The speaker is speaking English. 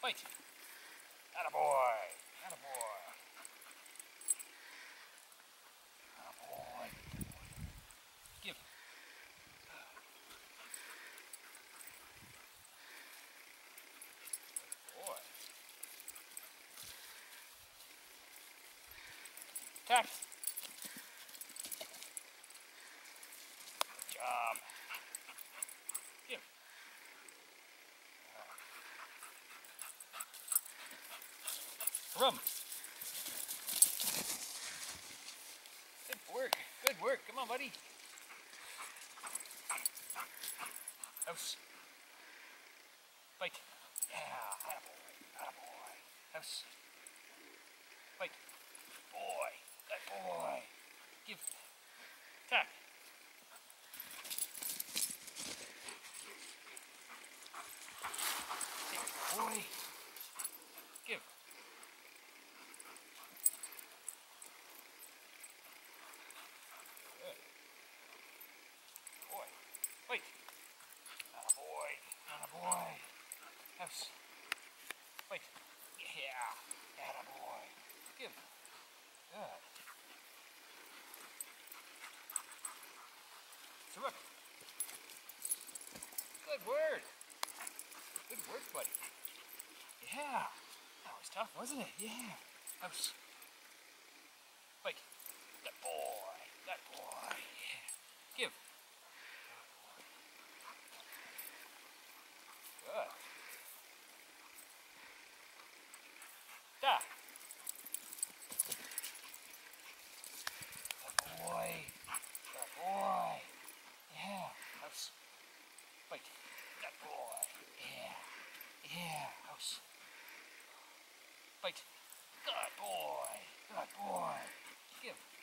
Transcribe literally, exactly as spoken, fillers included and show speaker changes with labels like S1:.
S1: Fight. Attaboy. Attaboy. Attaboy. Give. Good boy. Attack. Good job. Give. Herum. Good work. Good work. Come on, buddy. House. Fight. Yeah. Attaboy. Attaboy. House. Fight. Boy. That boy. Give. Attack. There, boy. Give. Good. Boy. Fight. Attaboy. Attaboy. House. Fight. Yeah. Attaboy. Give. Good. Zurück. Good word. Good work, buddy. Yeah. That was tough, wasn't it? Yeah. House. Fight. That boy. That boy. Yeah. Give. Good. Da. That boy. That boy. Yeah. House. Fight. That boy. Yeah. Yeah. House. Fight. Good boy. Good boy. Give.